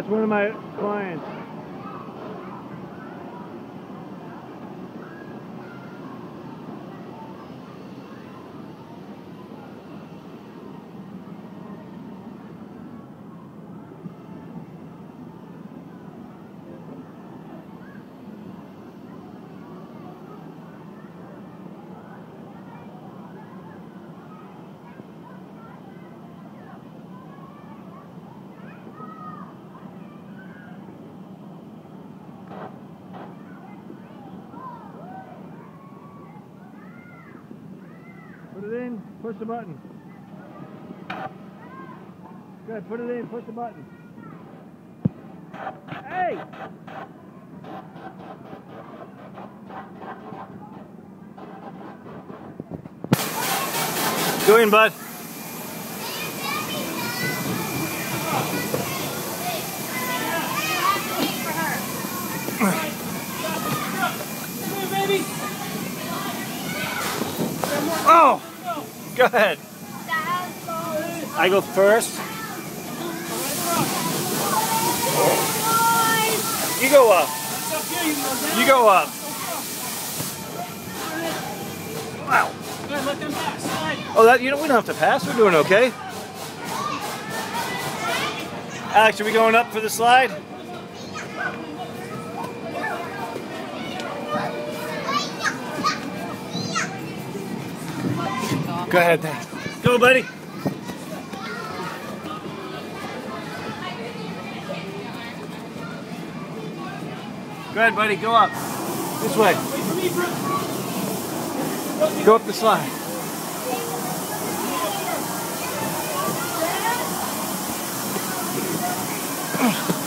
one of my clients. Put it in, push the button. Good, put it in, push the button. Hey! Go in, bud. Oh! Go ahead. I go first. You go up. You go up. Wow. Oh, that we don't have to pass. We're doing okay. Alex, are we going up for the slide? Go ahead, then. Go, buddy. Go ahead, buddy. Go up. This way. Go up the slide.